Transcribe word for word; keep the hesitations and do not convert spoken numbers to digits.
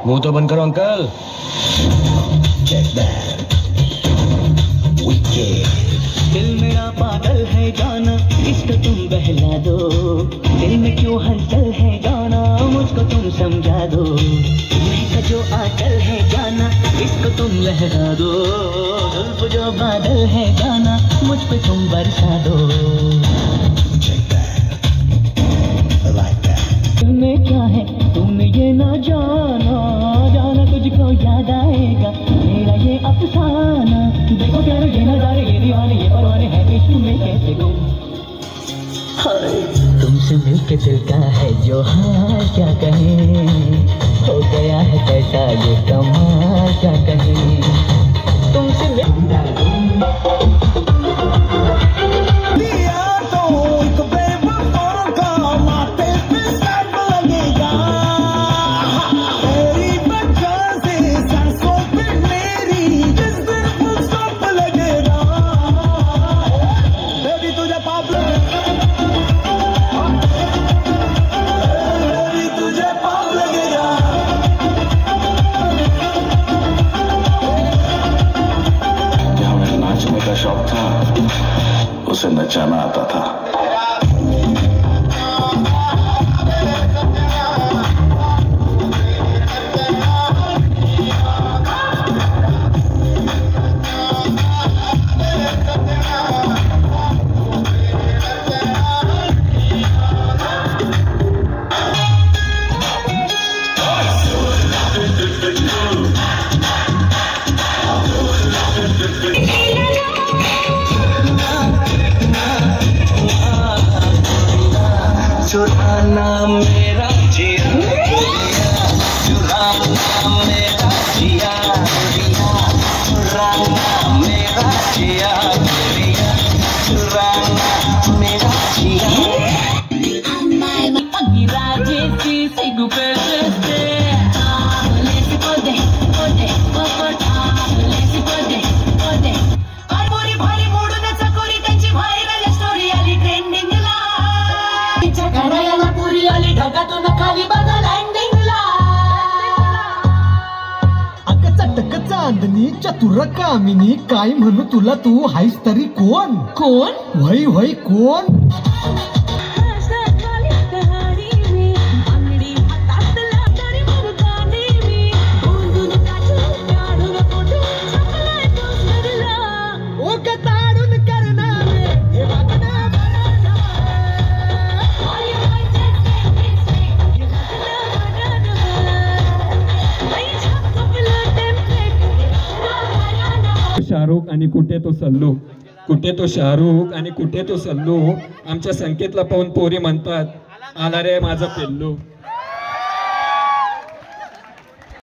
मुंह तो बंद करो अंकल। दिल मेरा पागल है जाना, इसको तुम बहला दो। दिल में क्यों हलचल है जाना, मुझको तुम समझा दो। का जो आंचल है जाना, इसको तुम लहरा दो। जुल्फ जो बादल है जाना, मुझ पे तुम बरसा दो। दिल में क्या है तुमने ये ना जाना, जाना तुझको याद आएगा मेरा ये अफसाना। देखो प्यारे ये नजारे, ये दीवाने, ये परवाने हैं इश्क में कैसे गुम। तुमसे मिलके दिल का है जो हाल क्या कहें, हो गया है कैसा ये कमाल क्या कहें। तुमसे शौक था, उसे नचाना आता था। चुराना मेरा जिया, चुराना मेरा जिया, चुराना मेरा जिया, चुराना मेरा जिया। चांदनी चतुर कामिनी, काय म्हणू तुला, तू हायस तरी कोण? कोण? वही वही कोण? शाहरुख आणि कुठे तो सल्लू, कुठे तो शाहरुख आणि कुठे तो सल्लू. आमच्या संकेतला पाहून पोरी म्हणतात आला रे माझा पिल्लू.